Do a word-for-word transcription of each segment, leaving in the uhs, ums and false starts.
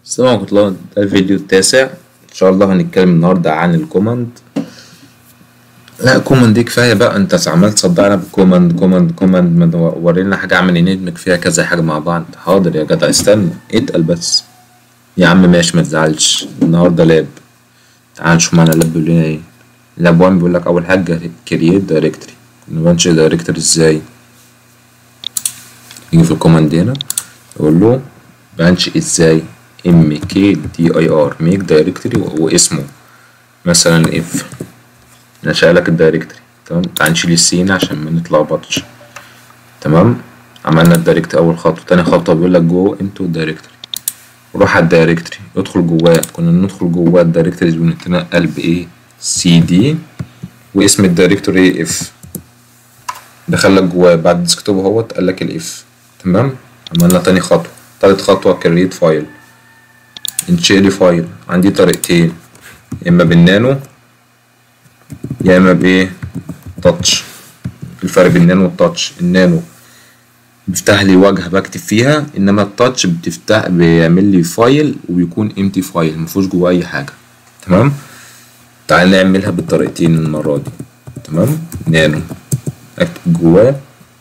السلام عليكم ورحمة الله. ده الفيديو التاسع ان شاء الله. هنتكلم النهارده عن الكوماند. لا كوماند دي كفايه بقى، انت عمال تصدعنا بالكوماند كوماند كوماند. ما ورينا حاجه عمل ندمج فيها كذا حاجه مع بعض. حاضر يا جدع، استنى اتقل بس يا عم. ماشي ما تزعلش، النهارده لاب. تعال نشوف معانا اللاب بيقول لنا ايه. لاب واحد بيقول لك اول حاجه كرييت دايركتوري. نبنشئ دايركتوري ازاي؟ يجي في الكوماند هنا يقول له بنشئ ازاي. ام كي دي اي ار ميك دايركتوري واسمه مثلا اف. نشأ لك الدايركتوري. تمام، تعال نشيل السين عشان ما نتلخبطش. تمام، عملنا الدايركتوري اول خطوه. تاني خطوه بيقول لك جو انتو الدايركتوري، روح على الدايركتوري ادخل جواه. كنا ندخل جواه الدايركتوري بنتنقل بايه سي دي واسم الدايركتوري اف. دخلك جواه بعد الديسكتوب اهوت قال لك الاف. تمام، عملنا تاني خطوه. تالت خطوه كريت فايل. انشئ لي فايل. عندي طريقتين، يا اما بالنانو يا اما بايه تاتش. الفرق بين النانو والتاتش، النانو بيفتح لي واجهه بكتب فيها، انما التاتش بتفتح بيعمل لي فايل وبيكون امتي فايل مفيهوش جواه اي حاجه. تمام، تعال نعملها بالطريقتين المره دي. تمام، نانو اكتب جواه.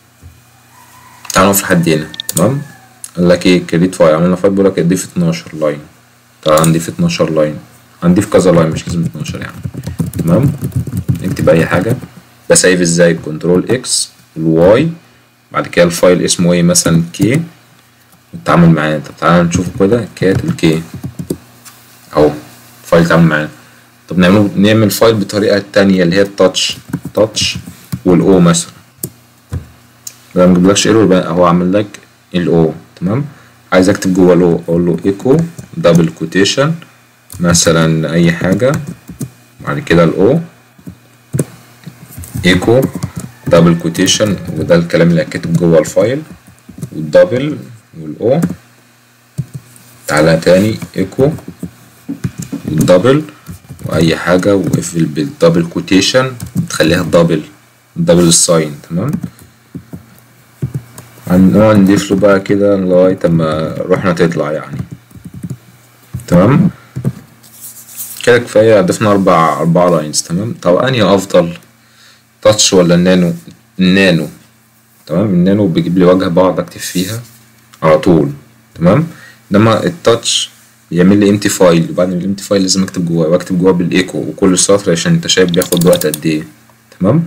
تعال نقف لحد هنا. تمام، قال لك ايه كريت فايل. عملنا فايل بيقول لك اضيف اتناشر لاين. تعال نضيف اتناشر لاين، هنضيف كذا لاين مش لازم اتناشر يعني. تمام، نكتب اي حاجه. بسيف ازاي؟ كنترول اكس الواي، بعد كده الفايل اسمه ايه مثلا كي والتعامل معاه. طب تعالى نشوفه كده. كات الكي اهو فايل تعامل معاه. طب نعمل نعمل فايل بطريقه تانية اللي هي التاتش. تاتش والاو مثلا. ده مجيبلكش ايرور بقى، اهو عامل لك الاو. تمام، عايز اكتب جوه الاو اقول له ايكو دبل كوتيشن مثلا اي حاجه، بعد كده الاو ايكو دبل كوتيشن، وده الكلام اللي هكتب جوه الفايل، والدبل والاو. تعالى تاني ايكو والدبل واي حاجه، واقفل بالدبل كوتيشن تخليها دبل دبل الساين. تمام، هنقعد نضيف له بقى كده لغايه اما روحنا تطلع يعني. تمام كده كفايه، ضفنا اربع اربع لاينز. تمام، طب انهي افضل، تاتش ولا النانو؟ النانو. تمام، النانو بيجيب لي واجهه بقعد اكتب فيها على طول. تمام، انما التاتش بيعمل لي امتي فايل، وبعد الامتي فايل لازم اكتب جواه، واكتب جواه بالايكو وكل سطر عشان انت شايف بياخد وقت قد ايه. تمام،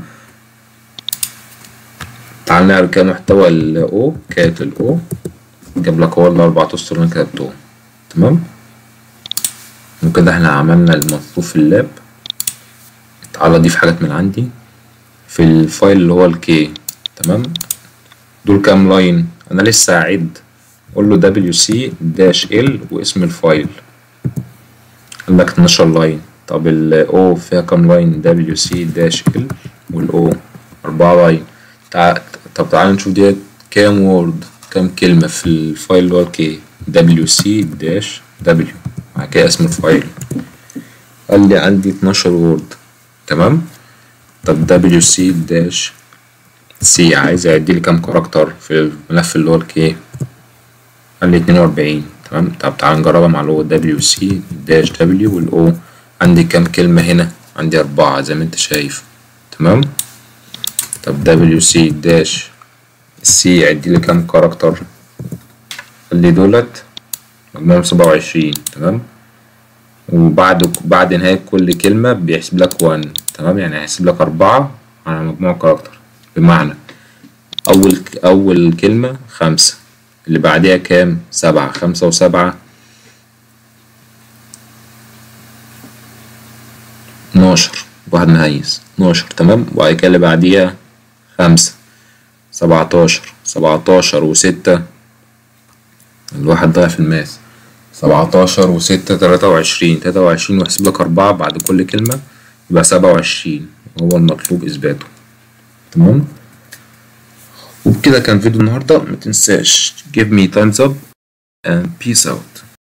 تعال نعرف كده محتوى الاو. كانت الاو جاب لك هو الاربع اسطر اللي انا كتبتهم. تمام، وكده احنا عملنا المطلوب في اللاب. تعال اضيف حاجات من عندي في الفايل اللي هو الكي. تمام، دول كام لاين؟ انا لسه هعد. قول له دبليو سي داش ال واسم الفايل. قال لك اتناشر لاين. طب الاو فيها كام لاين؟ دبليو سي داش ال والاو اربعة لاين. تع... طب تعالى نشوف ديت كام وورد، كام كلمة في الفايل اللي هو الكي. دبليو سي داش دبليو بعد كده اسم الفايل. قال لي عندي اتناشر وورد. تمام، طب دبليو سي داش سي عايز يعدلي كام كاركتر في الملف اللي هو الكي. قال لي اتنين واربعين. تمام، طب تعال نجربها مع الاو. دبليو سي داش دبليو والاو عندي كام كلمة هنا؟ عندي أربعة زي ما انت شايف. تمام، طب دبليو سي داش سي يعدلي كام كاركتر؟ قال لي دولت مجموعهم سبعة وعشرين. تمام، وبعد بعد نهاية كل كلمة بيحسب لك واحد. تمام، يعني هيحسب لك أربعة على مجموع كاركتر. بمعنى أول أول كلمة خمسة، اللي بعديها كام؟ سبعة. خمسة وسبعة اتناشر، واحد مهيس اتناشر. تمام، وبعد كده اللي بعديها خمسة سبعتاشر. سبعتاشر وستة، الواحد ضايع في الماس. سبعتاشر وستة تلاتة وعشرين. تلاتة وعشرين ويحسب لك أربعة بعد كل كلمة، يبقى سبعة وعشرين هو المطلوب إثباته. تمام، وبكده كان فيديو النهاردة. متنساش give me thumbs up and peace out.